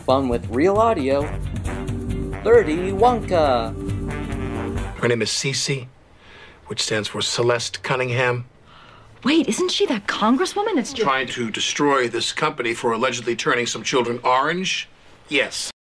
fun with real audio, 30 Wonka. Her name is Cece, which stands for Celeste Cunningham. Wait, isn't she that congresswoman that's trying to destroy this company for allegedly turning some children orange? Yes.